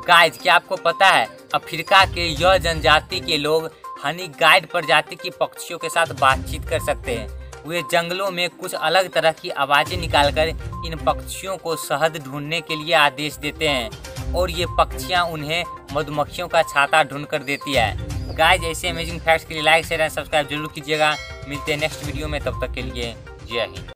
Guys, क्या आपको पता है अफ्रीका के यह जनजाति के लोग हनी गाइड प्रजाति की पक्षियों के साथ बातचीत कर सकते हैं। वे जंगलों में कुछ अलग तरह की आवाज़ें निकालकर इन पक्षियों को शहद ढूंढने के लिए आदेश देते हैं और ये पक्षियां उन्हें मधुमक्खियों का छाता ढूंढ कर देती है। गाइस, ऐसे अमेजिंग फैक्ट्स के लिए लाइक शेयर एंड सब्सक्राइब जरूर कीजिएगा। मिलते हैं नेक्स्ट वीडियो में, तब तक के लिए जय हिंद।